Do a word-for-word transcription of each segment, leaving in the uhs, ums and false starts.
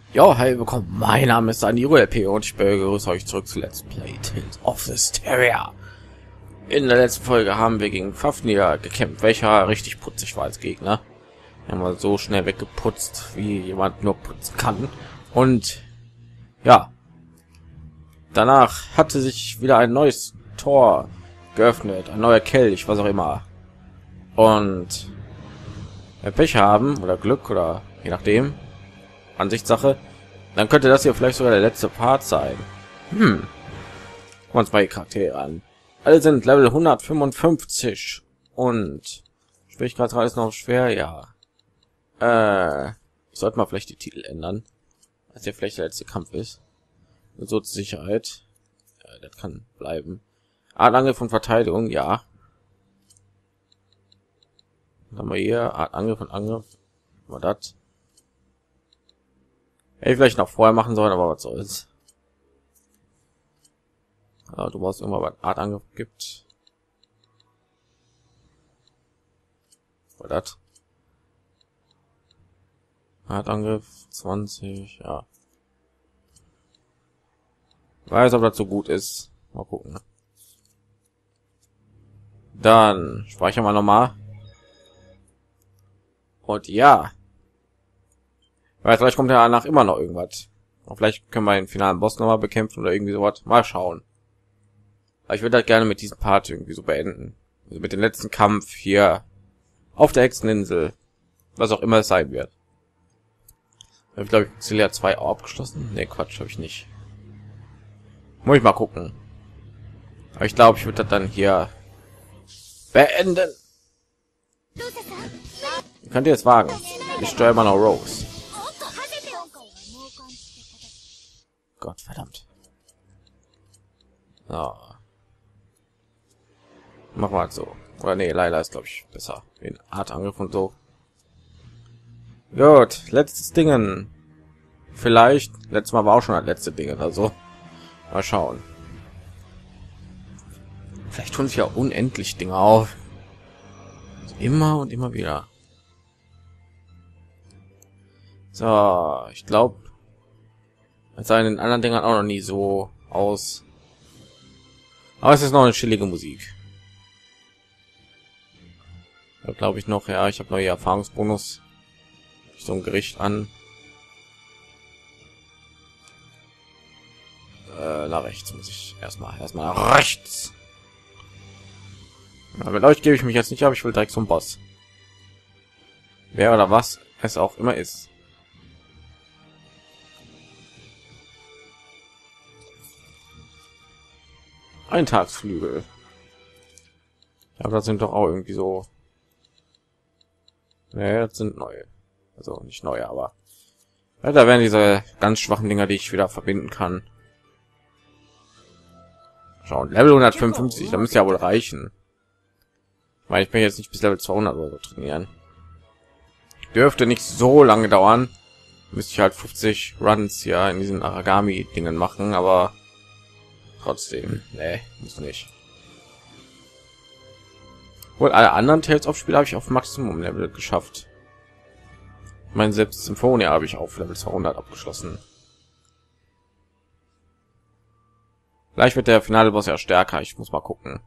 Jo, hey, willkommen. Mein Name ist Aniro L P und ich begrüße euch zurück zu Let's Play Tales of Hysteria. In der letzten Folge haben wir gegen Fafnir gekämpft, welcher richtig putzig war als Gegner. Wir haben wir so schnell weggeputzt, wie jemand nur putzen kann. Und ja, danach hatte sich wieder ein neues Tor geöffnet, ein neuer Kelch, was auch immer. Und wenn wir Pech haben oder Glück oder je nachdem, Ansichtssache, dann könnte das hier vielleicht sogar der letzte Part sein. Hm. Gucken wir uns mal die Charaktere an. Alle sind Level hundertfünfundfünfzig und Schwierigkeitsgrad ist noch schwer, ja. Äh, ich sollte mal vielleicht die Titel ändern, als der vielleicht der letzte Kampf ist. Und so zur Sicherheit. Ja, das kann bleiben. Art Angriff von Verteidigung, ja. Dann haben wir hier Art Angriff und Angriff. War das? Hätte ich vielleicht noch vorher machen sollen, aber was soll's. Ja, du brauchst immer was Art Angriff gibt. War das? Art Angriff zwanzig, ja. Weiß, ob das so gut ist. Mal gucken. Dann speichern wir noch mal. Und ja. Weil vielleicht kommt ja danach immer noch irgendwas. Und vielleicht können wir den finalen Boss noch mal bekämpfen oder irgendwie sowas. Mal schauen. Aber ich würde das gerne mit diesem Part irgendwie so beenden. Also mit dem letzten Kampf hier auf der Hexeninsel. Was auch immer es sein wird. Ich glaube, ich Celia zwei auch abgeschlossen. Ne, Quatsch, habe ich nicht. Muss ich mal gucken. Aber ich glaube, ich würde das dann hier beenden. Ihr könnt ihr es wagen. Ich steuere mal noch Rose. Gott verdammt. So. Machen wir halt so. Oder nee, leider ist glaube ich besser. Den Art Angriff und so. Gut, letztes Dingen. Vielleicht. Letztes Mal war auch schon das letzte Ding. Also mal schauen. Vielleicht tun sich ja unendlich Dinge auf. Also immer und immer wieder. So, ich glaube, es sah in den anderen Dingern auch noch nie so aus. Aber es ist noch eine chillige Musik. Da glaube ich noch, ja, ich habe neue Erfahrungsbonus. So ein Gericht an. Äh, nach rechts muss ich erstmal erstmal nach rechts. Ja, mit euch gebe ich mich jetzt nicht ab, ich will direkt zum Boss. Wer oder was es auch immer ist. Eintagsflügel. Aber das sind doch auch irgendwie so. Ne, das sind neue. Also nicht neue, aber ja, da werden diese ganz schwachen Dinger, die ich wieder verbinden kann. Schauen, Level hundertfünfundfünfzig, da müsste ja wohl reichen. Weil ich bin jetzt nicht bis Level zweihundert oder so trainieren. Dürfte nicht so lange dauern. Müsste ich halt fünfzig Runs ja in diesen Aragami-Dingen machen, aber trotzdem, nee, muss nicht. Wohl alle anderen Tales of Spiele habe ich auf Maximum Level geschafft. Mein selbst Symphonia habe ich auf Level zweihundert abgeschlossen. Vielleicht wird der finale Boss ja stärker. Ich muss mal gucken.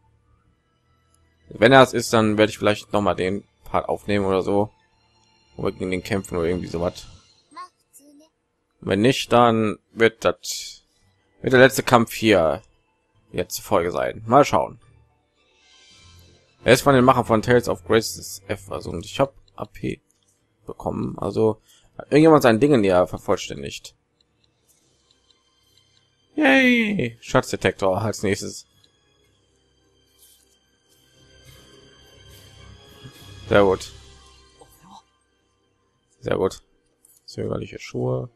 Wenn er es ist, dann werde ich vielleicht noch mal den Part aufnehmen oder so, wo wir gegen den kämpfen oder irgendwie sowas. Wenn nicht, dann wird das wird der letzte Kampf hier jetzt Folge sein. Mal schauen. Er ist von den Machern von Tales of Grace F, also und ich habe A P bekommen. Also hat irgendjemand sein Dingen ja vervollständigt. Yay! Schatzdetektor als nächstes. Sehr gut. Sehr gut. Zögerliche Schuhe.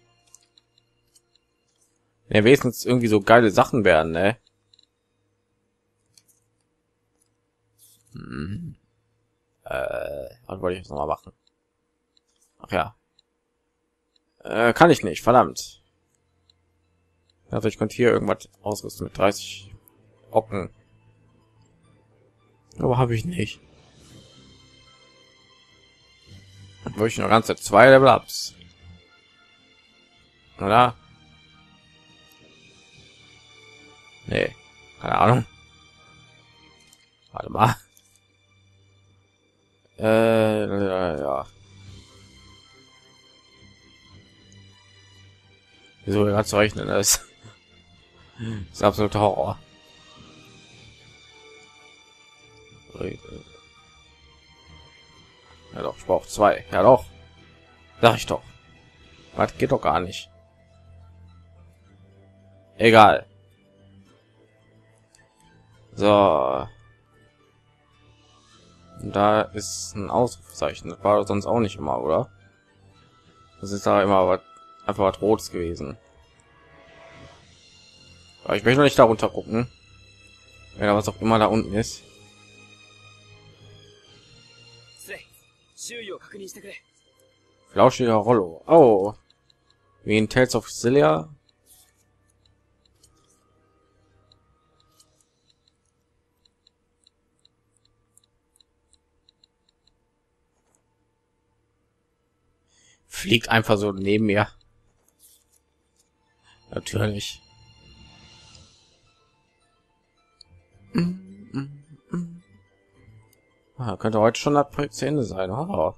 Ja, wenigstens irgendwie so geile Sachen werden, ne? Hm. Äh, was wollte ich jetzt noch mal machen? Ach ja. Äh, kann ich nicht, verdammt. Also ich könnte hier irgendwas ausrüsten mit dreißig Ocken. Aber habe ich nicht. Würde ich noch ganze zwei Level Ups. oder? Nee, keine Ahnung. Warte mal. Äh, ja. Wieso gerade zu rechnen ist? Das ist absoluter Horror. Ja doch, ich brauche zwei. Ja doch. Sag ich doch. Was geht doch gar nicht. Egal. So. Und da ist ein Ausrufezeichen. Das war sonst auch nicht immer, oder? Das ist da immer was, einfach was Rotes gewesen. Aber ich möchte noch nicht darunter gucken. Wenn da was auch immer da unten ist. Flauschiger Rollo. Oh. Wie in Tales of Xillia. Fliegt einfach so neben mir. Natürlich. Ah, könnte heute schon das Projekt zu Ende sein. Oh.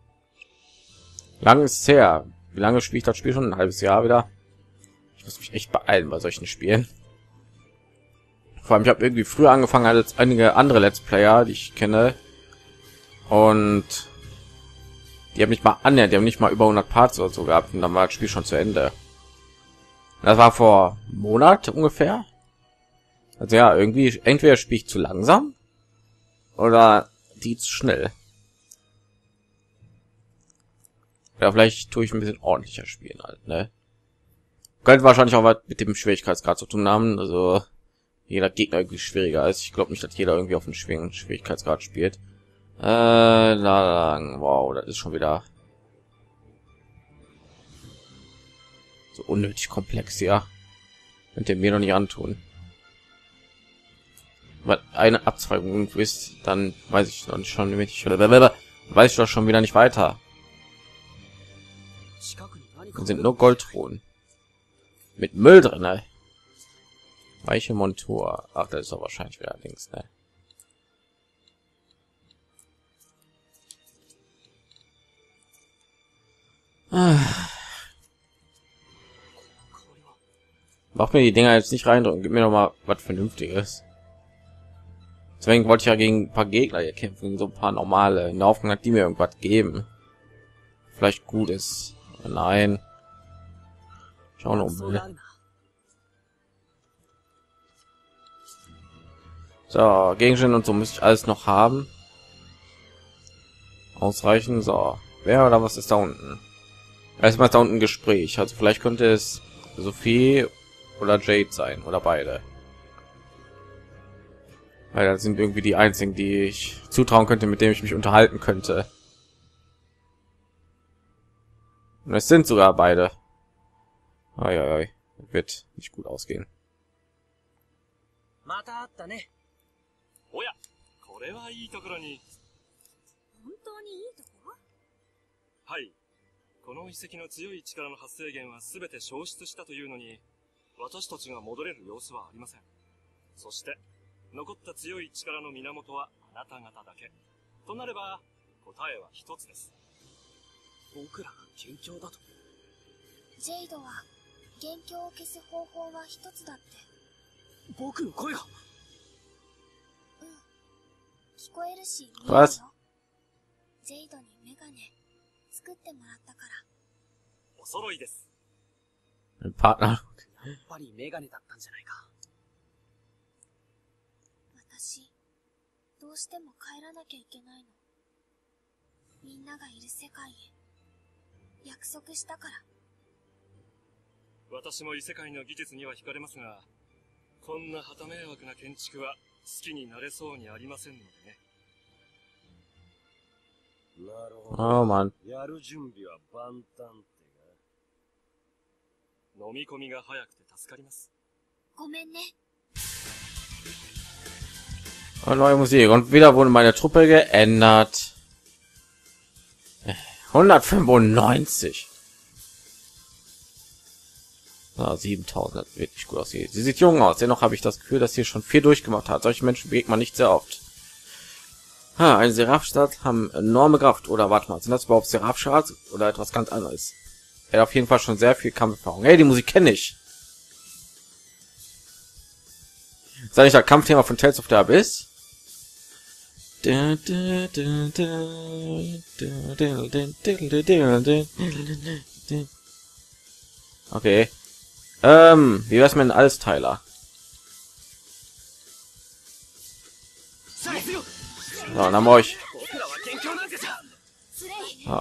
Lang ist es her. Wie lange spiele ich das Spiel schon? Ein halbes Jahr wieder. Ich muss mich echt beeilen bei solchen Spielen. Vor allem, ich habe irgendwie früher angefangen als einige andere Let's Player, die ich kenne. Und die haben nicht mal annähernd, die haben nicht mal über hundert Parts oder so gehabt. Und dann war das Spiel schon zu Ende. Das war vor einem Monat ungefähr. Also ja, irgendwie, entweder spiele ich zu langsam oder die zu schnell. Ja, vielleicht tue ich ein bisschen ordentlicher spielen halt, ne? Könnte wahrscheinlich auch was mit dem Schwierigkeitsgrad zu tun haben. Also jeder Gegner irgendwie schwieriger ist. Ich glaube nicht, dass jeder irgendwie auf einen schwierigen Schwierigkeitsgrad spielt. Äh, lang. Wow, das ist schon wieder so unnötig komplex, ja. Könnt ihr mir noch nicht antun. Weil eine Abzweigung irgendwo ist, dann weiß ich noch nicht schon, wenn ich weiß ich doch schon wieder nicht weiter. Das sind nur Goldruhen mit Müll drin, ne? Weiche Montur. Ach, das ist doch wahrscheinlich wieder links, ne? Ah. Mach mir die Dinger jetzt nicht rein und gib mir noch mal was Vernünftiges. Deswegen wollte ich ja gegen ein paar Gegner hier kämpfen, so ein paar normale. In der Hoffnung, hat die mir irgendwas geben. Vielleicht gut ist. Nein. Schauen wir mal. So, Gegenstände und so müsste ich alles noch haben. Ausreichen. So, wer oder was ist da unten? Erstmal da unten ein Gespräch. Also vielleicht könnte es Sophie oder Jade sein oder beide. Weil das sind irgendwie die einzigen, die ich zutrauen könnte, mit denen ich mich unterhalten könnte. Und es sind sogar beide. Ai, ai, ai. Wird nicht gut ausgehen. Was? Ein Partner. Oh Mann. Oh, neue Musik und wieder wurde meine Truppe geändert. hundertfünfundneunzig. Ah, siebentausend, das wirklich gut aussieht. Sie sieht jung aus. Dennoch habe ich das Gefühl, dass sie schon viel durchgemacht hat. Solche Menschen begegnet man nicht sehr oft. Ha, eine Seraph-Stadt haben enorme Kraft. Oder warte mal, sind das überhaupt Seraph-Stadt oder etwas ganz anderes? Er hat auf jeden Fall schon sehr viel Kampferfahrung. Hey, die Musik kenne ich. Ist das nicht das Kampfthema von Tales of the Abyss? Okay. Ähm, wie wär's mit einem Allsteiler? So, dann haben wir euch. Ah.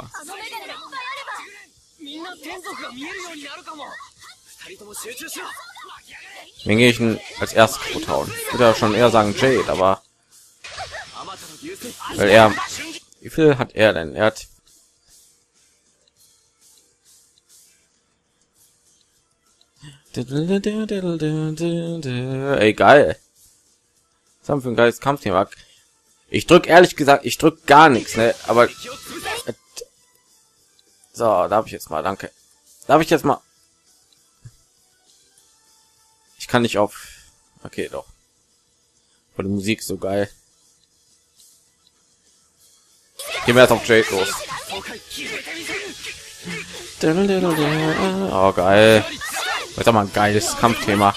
Wen gehe ich denn als erstes kaputt hauen? Ich würde ja schon eher sagen Jade, aber weil er, wie viel hat er denn? Er hat ey, geil. Was haben wir für ein geiles Kampfthema? Ich drück ehrlich gesagt, ich drück gar nichts, ne? Aber so, darf ich jetzt mal, danke. Darf ich jetzt mal? Ich kann nicht auf. Okay, doch. Aber die Musik ist so geil. Gehen wir jetzt auf Jade los. Oh, geil. Das ist mal ein geiles Kampfthema.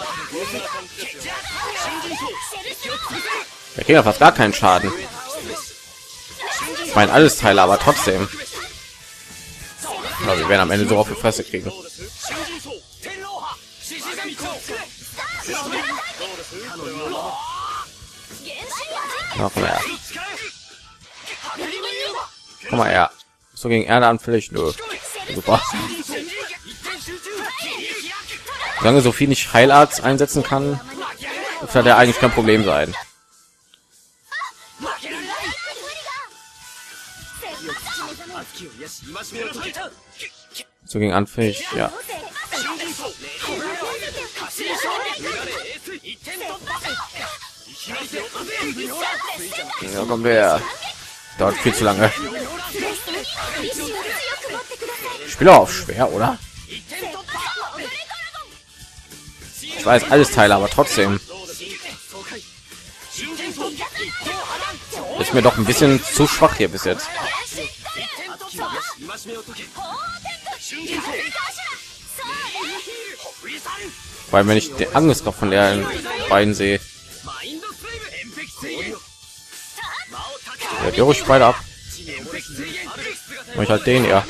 Wir kriegen ja fast gar keinen Schaden. Ich meine, alles Teile, aber trotzdem. Aber wir werden am Ende so auf die Fresse kriegen. Ja, komm her. Komm mal her. So gegen Erde anfällig? Nö. Super. Solange so viel nicht Heilarzt einsetzen kann, wird der eigentlich kein Problem sein. So gegen anfällig, ja. Ja, kommt der. Dauert viel zu lange. Spieler auf schwer, oder? Ich weiß alles Teile, aber trotzdem ist mir doch ein bisschen zu schwach hier bis jetzt. Weil wenn ich den Angriffskraft von der beiden sehe, ja, die ruhig beide ab. Mach ich halt den ja.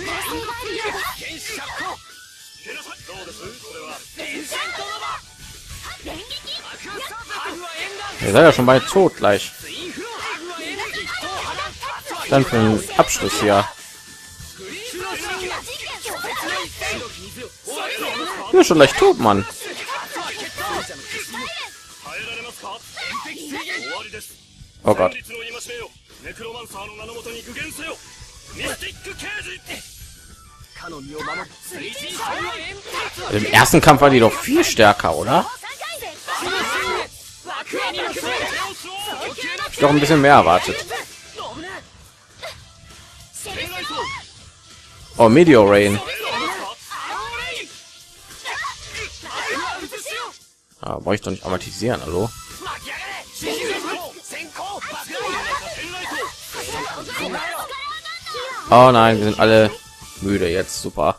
Ihr seid ja schon bei tot gleich. Dann für den Abschluss hier. Ja, schon leicht tot, Mann. Oh Gott. Im ersten Kampf war die doch viel stärker, oder? Ich doch ein bisschen mehr erwartet. Oh, Meteor Rain. Ah, brauche ich doch nicht amortisieren, hallo? Oh nein, wir sind alle müde jetzt, super.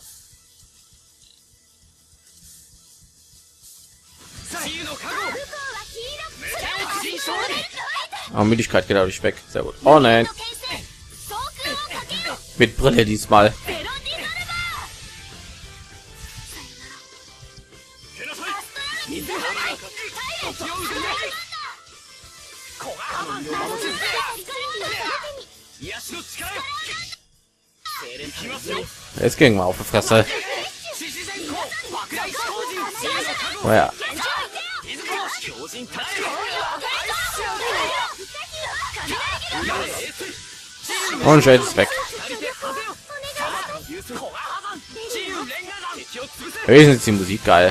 Oh, Müdigkeit geht dadurch weg, sehr gut. Oh nein, mit Brille diesmal. Jetzt ging mal auf die Fresse. Oh ja. Und Jade ist weg. Wenigstens ist die Musik geil.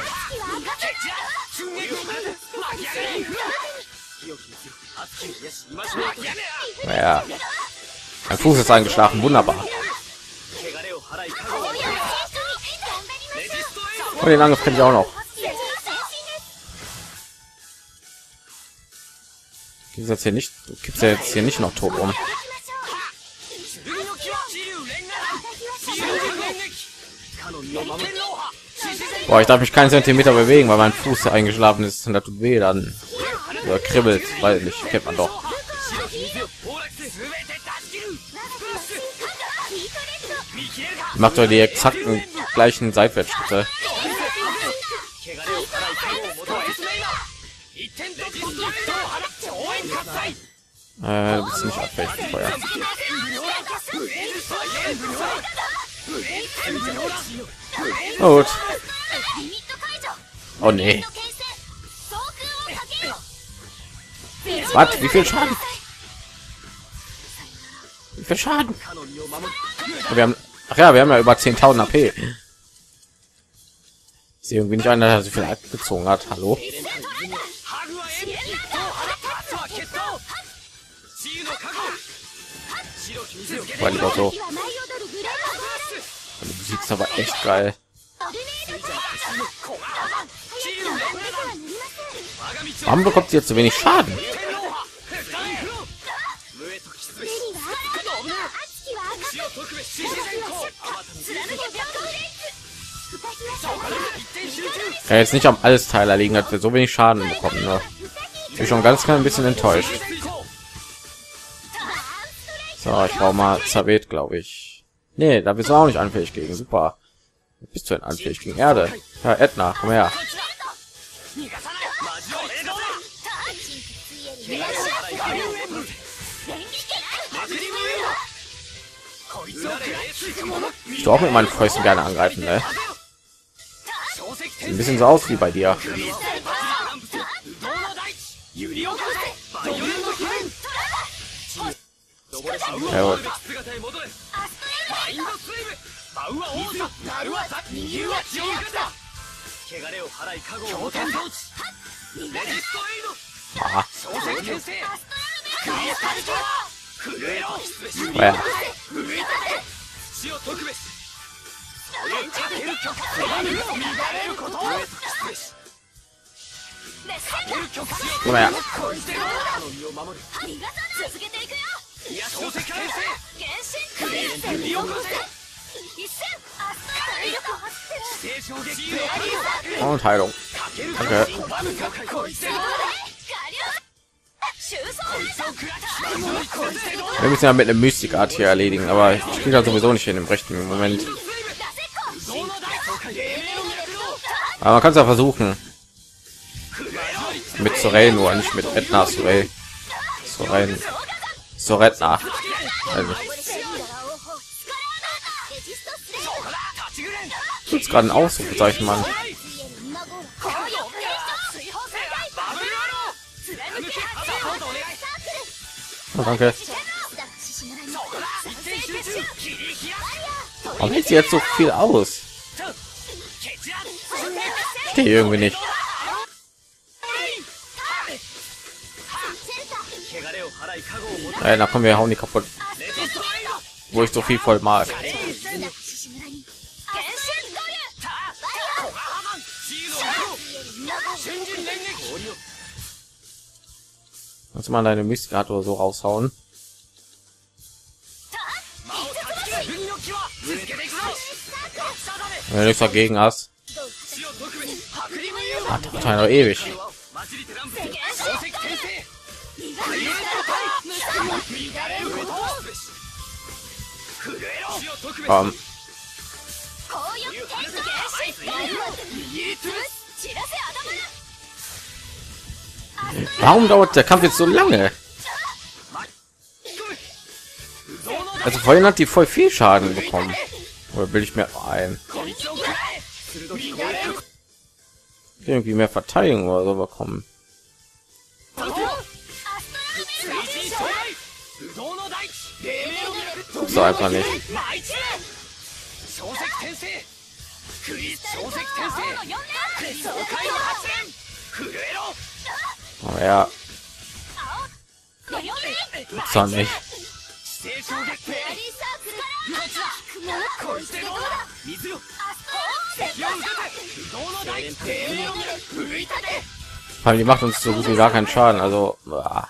Naja. Mein Fuß ist eingeschlafen, wunderbar. Und den Angriff kann ich auch noch. Gibt's jetzt hier nicht, gibt's ja jetzt hier nicht noch tot um. Boah, ich darf mich keinen Zentimeter bewegen, weil mein Fuß eingeschlafen ist und das tut weh dann. Oder kribbelt, weil nicht, kennt man doch. Macht euch die exakten gleichen Seitwärtsschritte. Äh, du bist nicht abfällig für Feuer. Oh, gut. Oh nee. Was? Wie viel Schaden? Wie viel Schaden? Wir haben, ach ja, wir haben ja über zehntausend A P. Ist irgendwie nicht einer, der so viel abgezogen hat. Hallo? War lieber so. Du siehst aber echt geil. Warum bekommt sie jetzt so wenig Schaden? Ja, jetzt nicht am alles Teiler liegen, hat wir so wenig Schaden bekommen. Ne? Ich bin schon ganz klein ein bisschen enttäuscht. So, ich brauche mal Zabet, glaube ich. Nee, da bist du auch nicht anfällig gegen. Super. Bist du denn anfällig gegen Erde? Ja, Edna, komm her. Ich will auch mit meinen Fäusten gerne angreifen, ne? Sieht ein bisschen so aus wie bei dir. Ja, gut. Ah. Ja. Komm her. Und Heilung. Danke. Wir müssen ja mit einem Mystikart hier erledigen, aber ich spiele da sowieso nicht in dem rechten Moment. Aber man kann es ja versuchen. Mit Sorel, nur nicht mit Edna Sorel. Sorel. Soretna. Also. Tut's gerade ein Ausrufezeichen, Mann. Oh, danke. Warum hält sie jetzt so viel aus? Stehe irgendwie nicht. Ja, da kommen wir hauen die kaputt. Wo ich so viel voll mag. Kannst du mal deine Mystikart oder so raushauen? Wenn du nichts dagegen hast. Hat noch ewig. Um. Warum dauert der Kampf jetzt so lange? Also vorhin hat die voll viel Schaden bekommen. Oder will ich mir ein? Irgendwie mehr Verteidigung oder so bekommen. So einfach nicht. Oh ja. So nicht. Weil die macht uns so gut wie gar keinen Schaden, also ah.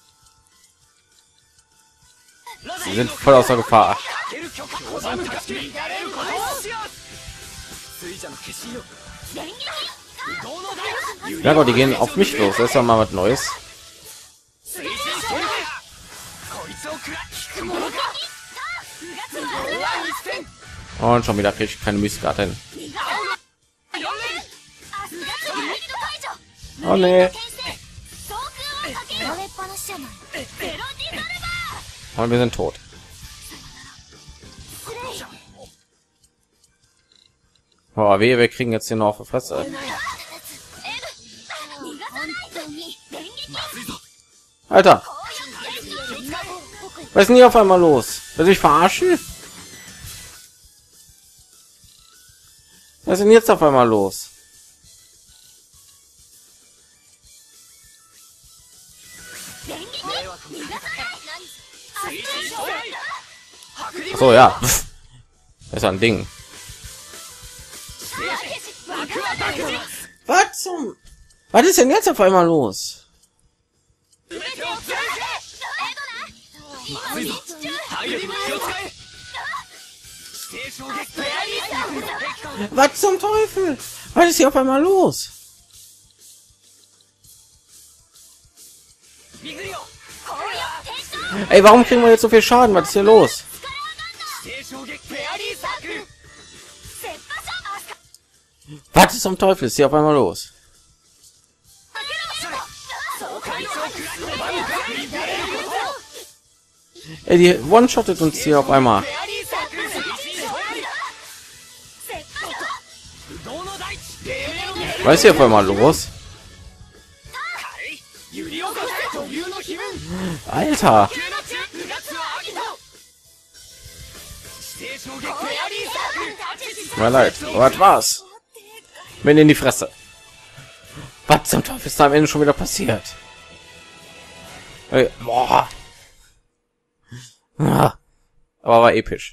Sie sind voll außer Gefahr. Ja Gott, die gehen auf mich los. Das ist ja mal was Neues. Und schon wieder kriege ich keine Mystikarte hin. Oh nee. Und wir sind tot. Oh, wehe, wir kriegen jetzt hier noch auf die Fresse. Alter. Was ist denn hier auf einmal los? Will ich verarschen? Was ist denn jetzt auf einmal los? So ja, das ist ein Ding. Was zum? Was ist denn jetzt auf einmal los? Was zum Teufel? Was ist hier auf einmal los? Ey, warum kriegen wir jetzt so viel Schaden? Was ist hier los? Was ist zum Teufel ist hier auf einmal los? Ey, die one-shottet uns hier auf einmal. Was ist hier auf einmal los? Alter. Mir leid. Was war's? Wenn in die Fresse. Was zum Teufel ist da am Ende schon wieder passiert? Hey, boah. Ah, aber war episch.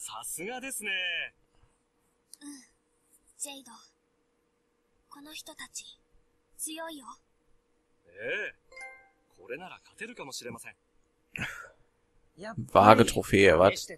Vage Trophäe, was?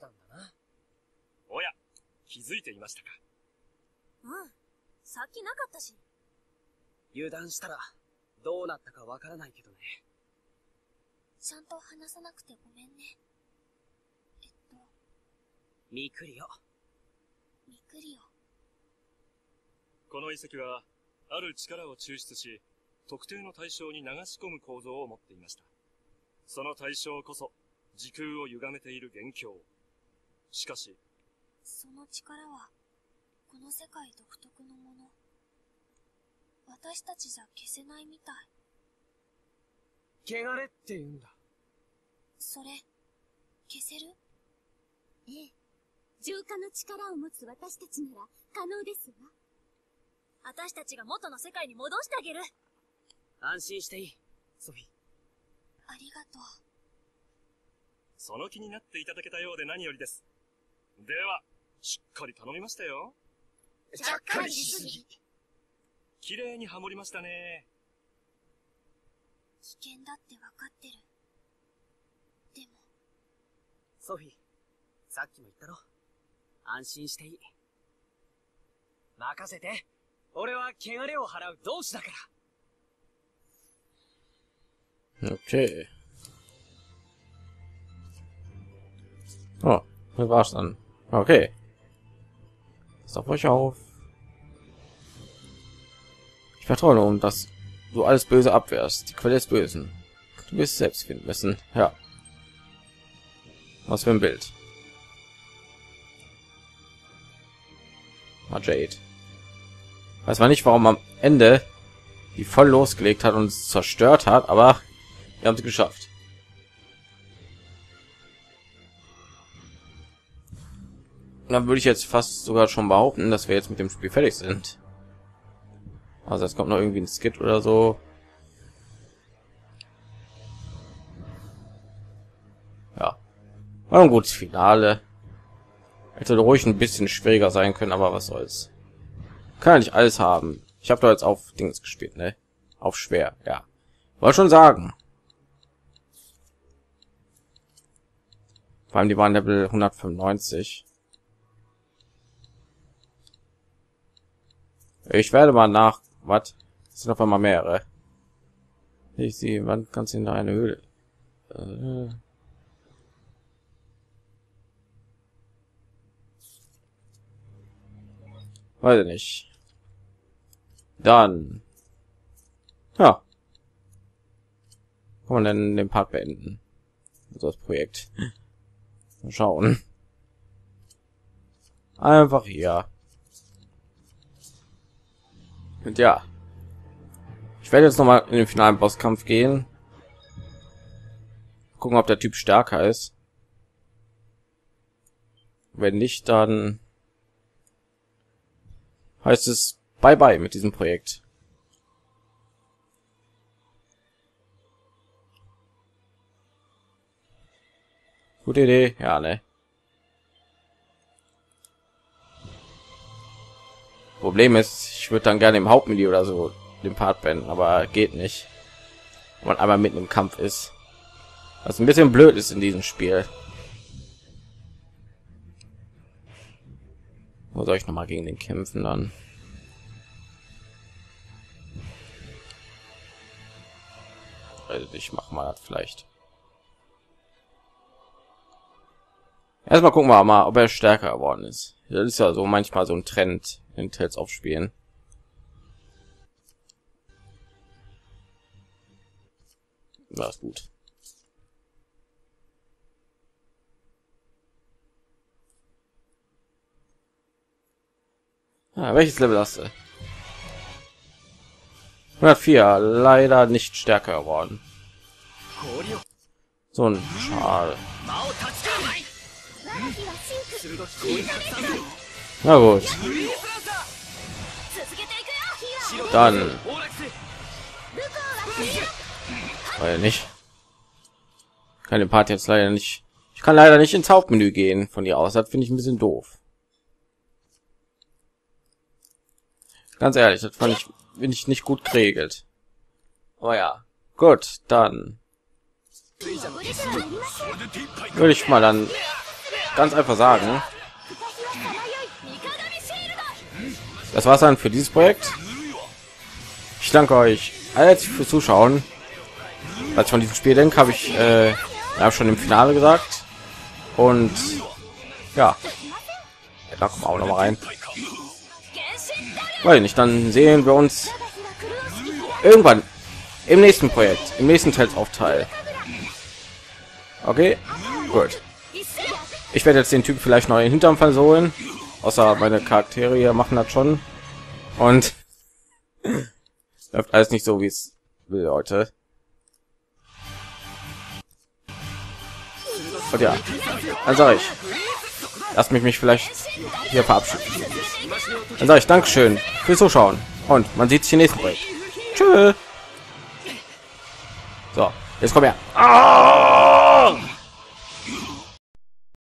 さっきなかったし。油断したらどうなったかわからないけどね。ちゃんと話さなくてごめんね。えっと、ミクリオ。ミクリオ。 この遺跡はある力を抽出し、特定の対象に流し込む構造を持っていました。その対象こそ時空を歪めている元凶。しかし、 その力は この世界独特のもの。私たちじゃ消せないみたい。汚れって言うんだ。それ、消せる？ええ。浄化の力を持つ私たちなら可能ですわ。私たちが元の世界に戻してあげる。安心していい、ソフィー。ありがとう。 その気になっていただけたようで何よりです。では、しっかり頼みましたよ。 ちゃっかりしすぎ。綺麗にハモりましたね。 危険だってわかってる。でも、ソフィー、さっきも言ったろ。安心していい。任せて。俺は汚れを払う同志だから。 Okay. Oh, das war's dann. Okay. Passt auf euch auf. Ich vertraue nur, dass du alles Böse abwehrst. Die Quelle des Bösen. Du wirst selbst finden müssen. Ja. Was für ein Bild. Ah, Jade. Weiß man nicht, warum am Ende die voll losgelegt hat und es zerstört hat, aber wir haben es geschafft. Dann würde ich jetzt fast sogar schon behaupten, dass wir jetzt mit dem Spiel fertig sind. Also es kommt noch irgendwie ein Skit oder so. Ja, war ein gutes Finale. Hätte ruhig ein bisschen schwieriger sein können, aber was soll's. Kann ja nicht alles haben. Ich habe da jetzt auf Dings gespielt, ne? Auf schwer, ja. Wollte schon sagen. Vor allem die waren Level hundertfünfundneunzig. Ich werde mal nach... Was? Es sind auf einmal mehrere. Ich sehe, wann kannst du in eine Höhle? Äh. Weiß ich nicht. Dann. Ja. Kann man denn den Part beenden? Also das Projekt. Mal schauen. Einfach hier. Und ja. Ich werde jetzt noch mal in den finalen Bosskampf gehen. Gucken, ob der Typ stärker ist. Wenn nicht, dann heißt es bye bye mit diesem Projekt. Gute Idee, ja, ne? Problem ist, ich würde dann gerne im Hauptmenü oder so den Part beenden, aber geht nicht. Wenn man einmal mitten im Kampf ist. Was ein bisschen blöd ist in diesem Spiel. Wo soll ich noch mal gegen den kämpfen dann? Also ich mach mal das vielleicht. Erstmal gucken wir mal, ob er stärker geworden ist. Das ist ja so manchmal so ein Trend in Tales of Spielen. Das ist gut. Ah, welches Level hast du? hundertvier, leider nicht stärker geworden. So ein Schade. Na gut. Dann. Weil nicht. Kann den Part jetzt leider nicht. Ich kann leider nicht ins Hauptmenü gehen von hier aus. Das finde ich ein bisschen doof. Ganz ehrlich, das fand ich, bin ich nicht gut geregelt. Aber ja, gut, dann würde ich mal dann ganz einfach sagen, das war's dann für dieses Projekt. Ich danke euch herzlich fürs Zuschauen. Was ich von diesem Spiel denke, habe ich äh, hab schon im Finale gesagt. Und ja, da kommen wir auch noch mal rein. Weil nicht, dann sehen wir uns irgendwann im nächsten Projekt, im nächsten Tales of Teil. Okay, gut. Ich werde jetzt den Typ vielleicht noch in den Hintern versohlen, außer meine Charaktere hier machen das schon. Und läuft alles nicht so, wie es will heute. Und ja, dann sage ich, lasst mich mich vielleicht hier verabschieden. Dann sage ich Dankeschön fürs Zuschauen und man sieht sich im nächsten Projekt. Tschüss. So, jetzt komm her. Ah!